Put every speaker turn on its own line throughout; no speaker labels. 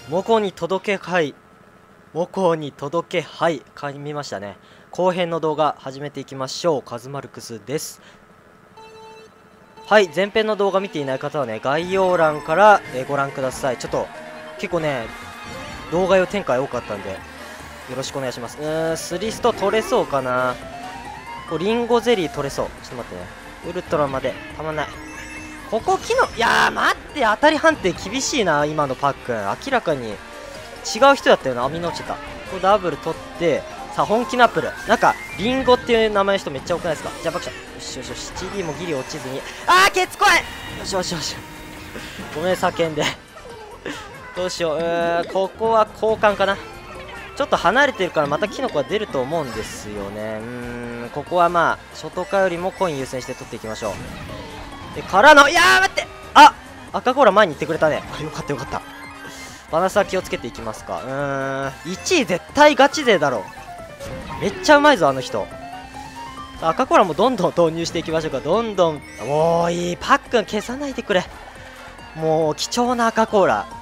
母校に届けはい母校に届けはい噛みましたね。後編の動画始めていきましょう。カズマルクスです。はい、前編の動画見ていない方はね、概要欄から、ご覧ください。ちょっと結構ね動画用展開多かったんでよろしくお願いします。スリスト取れそうかな。こうリンゴゼリー取れそう。ちょっと待ってね、ウルトラまでたまんない。ここ機能、いやー待って、当たり判定厳しいな。今のパックン明らかに違う人だったよな。あ、みんな落ちた。ここダブル取って、さあ本気のアップル、なんかリンゴっていう名前の人めっちゃ多くないですか。じゃあ爆笑、よしよしよし、CD もギリ落ちずに、あーケツ怖い。よしよしよし、ごめん叫んでどうしよう。ここは交換かな。ちょっと離れてるからまたキノコが出ると思うんですよね。ここはまあ初等化よりもコイン優先して取っていきましょう。でからの、いやー待って、あ、赤コーラ前に行ってくれたね。よかったよかった。バナスは気をつけていきますか。1位絶対ガチ勢だろう。めっちゃうまいぞあの人。赤コーラもどんどん導入していきましょうか。どんどん、おーいい。パックン消さないでくれ。もう貴重な赤コーラ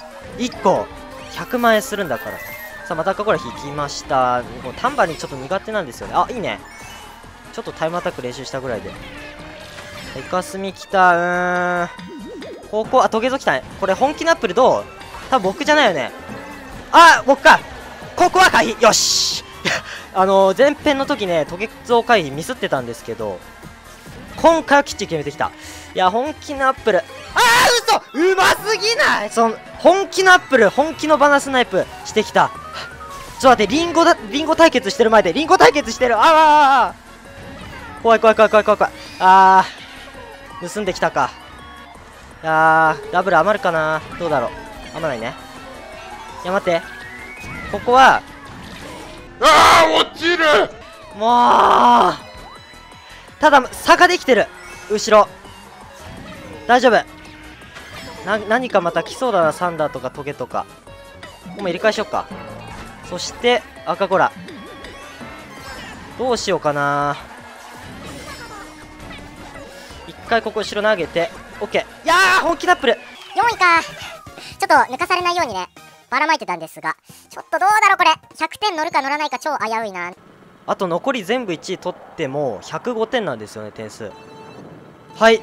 1個100万円するんだから。さあまた赤コーラ引きました。もうタンバリンちょっと苦手なんですよね。あ、いいね。ちょっとタイムアタック練習したぐらいで。イカスミ来た。ここ、あ、トゲゾ来たね。これ本気のアップルどう？多分僕じゃないよね。あ、僕か。ここは回避。よし前編の時ねトゲゾ回避ミスってたんですけど、今回はきっちり決めてきた。いや本気のアップル、あー嘘、うますぎない。その本気のアップル、本気のバナスナイプしてきた。ちょっと待って、リンゴ対決してる前でリンゴ対決してる。あー怖い怖い怖い怖い怖い怖い。あー盗んできたか。いやーダブル余るかな。どうだろう、余らないね。いや待って、ここは
落ちる。
もうただ差ができてる。後ろ大丈夫。何かまた来そうだな。サンダーとかトゲとか。もう入れ替えしよっか。そして赤コラどうしようかな。一回ここ後ろ投げて OK。 いやー本気ナップル
4位か。ちょっと抜かされないようにねばらまいてたんですが、ちょっとどうだろうこれ。100点乗るか乗らないか超危ういな。
あと残り全部1位取っても105点なんですよね、点数。はい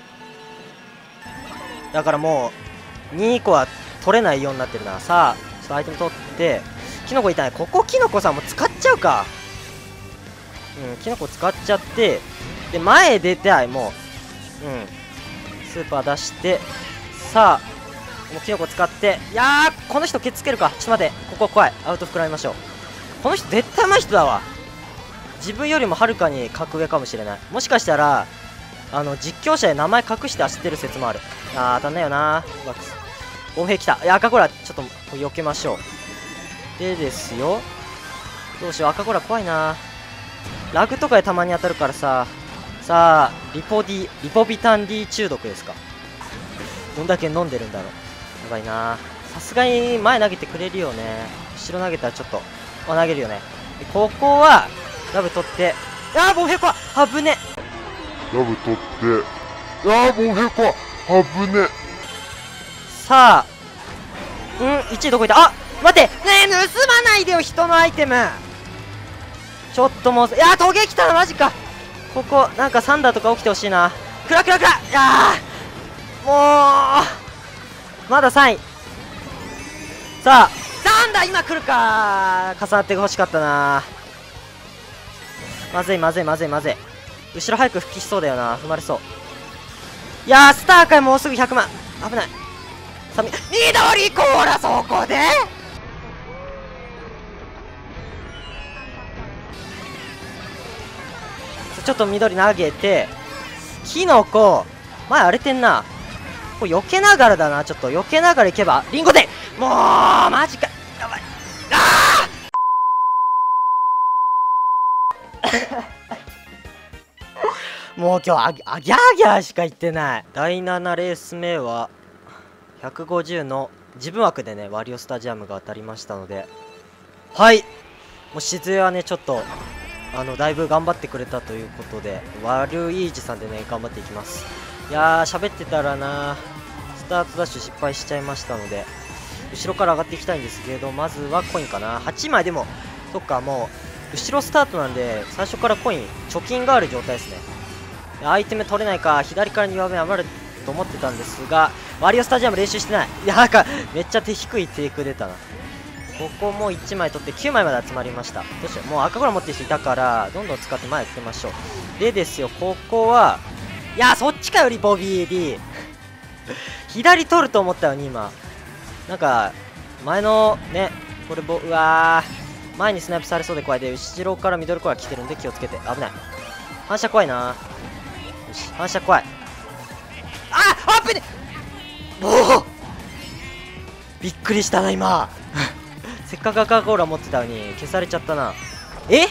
だからもう2以降は取れないようになってるな。さあちょっとアイテム取ってキノコいたね。ここキノコさんも使っちゃうか。キノコ使っちゃって、で前出たい。もうスーパー出して、さあもうキノコ使って、いやーこの人ケツつけるか。ちょっと待って、ここ怖い。アウト膨らみましょう。この人絶対上手い人だわ。自分よりもはるかに格上かもしれない。もしかしたら実況者で名前隠して走ってる説もある。あー当たんないよな。バックスオンヘイ来た。いや赤コーラちょっと避けましょう。でですよ、どうしよう。赤コーラ怖いな。ラグとかでたまに当たるからさ。さあリポビタン D 中毒ですか。どんだけ飲んでるんだろう。やばいな。さすがに前投げてくれるよね。後ろ投げたらちょっと投げるよね。でここはダブ取って、あーボンヘコはぶね。
ダブ取って、もうへこ危ね。
さあ1位どこいた。あ待ってねえ、盗まないでよ人のアイテム。ちょっともう、いやートゲ来たなマジか。ここなんかサンダーとか起きてほしいな。クラクラクラ、いやーもうまだ3位。さあサンダー今来るか。重なってほしかったな。まずいまずいまずいまずい。後ろ早く復帰しそうだよな。踏まれそう。いやースター界もうすぐ100万。危ない。さあ緑コーラそこでちょっと緑投げて、キノコ前荒れてんな。これ避けながらだな。ちょっと避けながらいけばリンゴでもうマジか。やばい。あもう今日ギャーギャーしか言ってない。第7レース目は150の自分枠でねワリオスタジアムが当たりましたので、はいもう静江はねちょっとだいぶ頑張ってくれたということで、ワルイージさんでね頑張っていきます。いやー喋ってたらなスタートダッシュ失敗しちゃいましたので、 後ろから上がっていきたいんですけど、まずはコインかな。8枚でも、そっか、もう後ろスタートなんで最初からコイン貯金がある状態ですね。アイテム取れないか、左から2番目余ると思ってたんですが、ワリオスタジアム練習してない。いや、なんかめっちゃ低いテイク出たな。ここも1枚取って9枚まで集まりました。どうしよう、もう赤コラ持ってる人いたからどんどん使って前行ってみましょう。でですよ、ここはいや、そっちかよりボビー D 左取ると思ったよね今。なんか前のね、これうわー、前にスナイプされそうで怖い。で後ろからミドルコア来てるんで気をつけて。危ない、反射怖いな。よし、反射怖い。あっ、危ねえ。おお、びっくりしたな今せっかく赤コーラ持ってたのに消されちゃったな。え、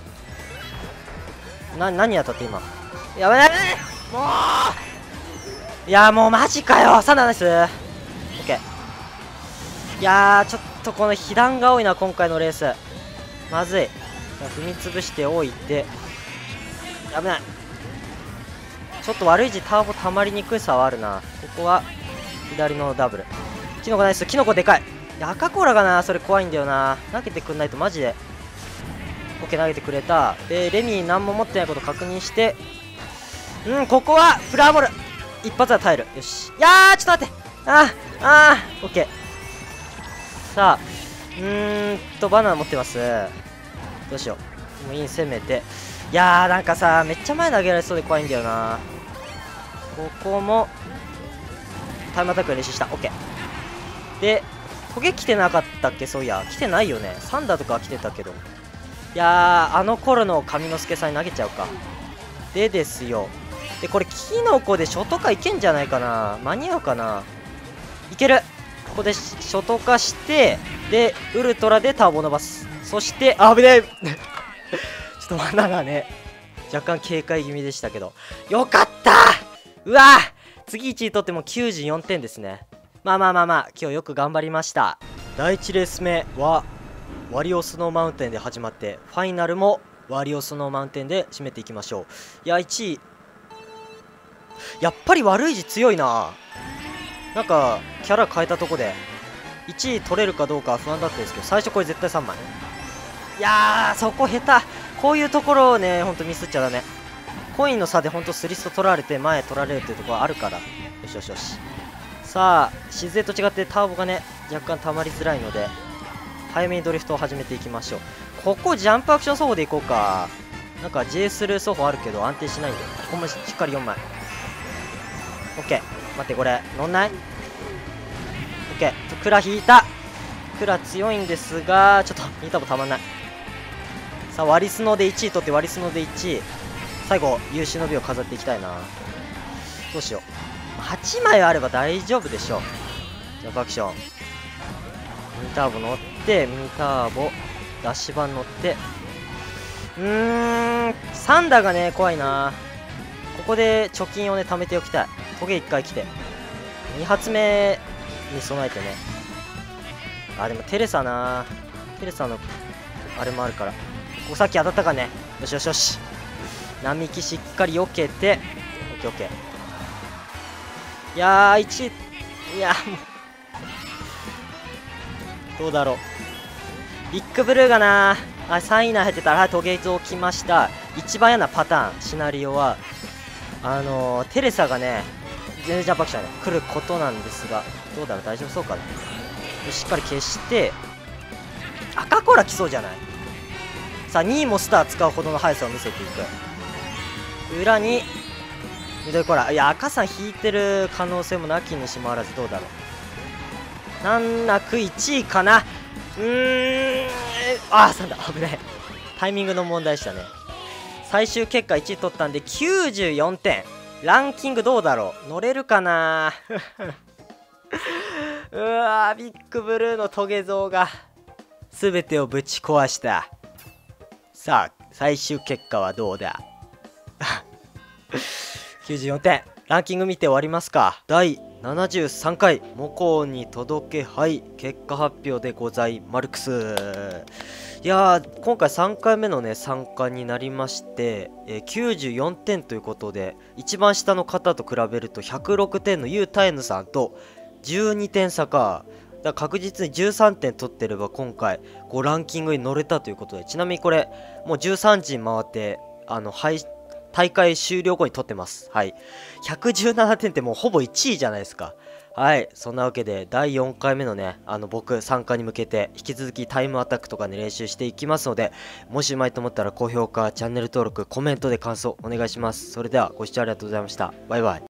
何当たって今。やばい、もう、いやもうマジかよ。サンダーナイス。オッケー。いやー、ちょっとこの被弾が多いな今回のレース。まずい。踏み潰しておいて、危ない。ちょっと悪い字ターボ溜まりにくさはあるな。ここは左のダブル。キノコナイス。キノコでかい。赤コーラがな、それ怖いんだよな。投げてくんないとマジで。オッケー、投げてくれた。でレミ何も持ってないこと確認して、ここはフラーボール一発は耐える。よし。いやー、ちょっと待って。オッケー。さあ、バナナ持ってます。どうしよう。もうイン攻めて。いやー、なんかさ、めっちゃ前投げられそうで怖いんだよな。ここもタイムアタック練習した。オッケー。でトゲ来てなかったっけ。そういや来てないよね。サンダーとかは来てたけど。いやー、あの頃の上之助さんに投げちゃうか。でですよ、でこれキノコで初等化いけんじゃないかな。間に合うかな。いける。ここで初等化して、でウルトラでターボ伸ばす。そして危ねえちょっとバナナね、若干警戒気味でしたけどよかった。うわー、次1位取っても94点ですね。まあ今日よく頑張りました。第1レース目はワリオスノーマウンテンで始まって、ファイナルもワリオスノーマウンテンで締めていきましょう。いや1位やっぱり悪い字強いな。なんかキャラ変えたとこで1位取れるかどうか不安だったんですけど、最初これ絶対3枚。いやー、そこ下手。こういうところをね、ほんとミスっちゃダメ。コインの差でほんとスリスト取られて前取られるっていうところあるから。よしよしよし。さあ静江と違ってターボがね若干溜まりづらいので、早めにドリフトを始めていきましょう。ここジャンプアクション走法でいこうか。なんか J スルー走法あるけど安定しないんで、ここもしっかり4枚。 OK。 待って、これ乗んない？ OK。 クラ引いた。クラ強いんですがちょっとミーターボたまんない。さあワリスノで1位取って、ワリスノで1位、最後有志の美を飾っていきたいな。どうしよう。8枚あれば大丈夫でしょう。ジャンプアクション、ミニターボ乗って、ミニターボダッシュ版乗って、サンダーがね怖いな。ここで貯金をね貯めておきたい。トゲ1回来て2発目に備えてね。あ、でもテレサな、テレサのあれもあるから。ここさっき当たったかね。よしよしよし、並木しっかり避けて、オッケーオッケー。いやー1位、いやもうどうだろう。ビッグブルーがなあ、3位以内入ってたら、はい、トゲゾ来ました。一番嫌なパターンシナリオはテレサがね全然ジャンプアクションね来ることなんですが、どうだろう、大丈夫そうかな。しっかり消して、赤コーラ来そうじゃない。さあ2位もスター使うほどの速さを見せていく。裏にミドルコーラ、いや赤さん引いてる可能性もなきにしもあらず、どうだろう。なんなく1位かな。3だ、危ない。タイミングの問題でしたね。最終結果1位取ったんで94点。ランキングどうだろう、乗れるかなうわー、ビッグブルーのトゲ像が全てをぶち壊した。さあ最終結果はどうだ94点。ランキング見て終わりますか。第73回モコに届け、はい、結果発表でございマルクス。いやー、今回3回目のね参加になりまして、94点ということで、一番下の方と比べると106点のユータイヌさんと12点差か。 から確実に13点取ってれば今回こうランキングに乗れたということで、ちなみにこれもう13時に回って大会終了後に取ってます。はい。117点ってもうほぼ1位じゃないですか。はい。そんなわけで、第4回目のね、僕参加に向けて、引き続きタイムアタックとかね、練習していきますので、もしうまいと思ったら高評価、チャンネル登録、コメントで感想お願いします。それでは、ご視聴ありがとうございました。バイバイ。